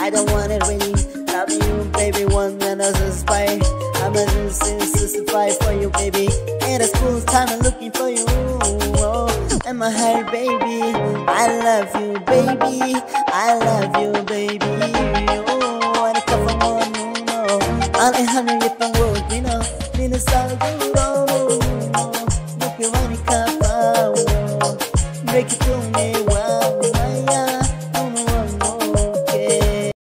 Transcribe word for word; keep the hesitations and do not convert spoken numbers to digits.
I don't want it really. Loving you, baby, one another spy. I'm a sixty-five for you, baby. And it's cool time I'm looking for you. Oh, and my heart, baby. I love you, baby. I love you, baby. Oh, wanna come from on, no. I'll have you if I would, you know. Minasal, oh, oh, oh. Look, you wanna come.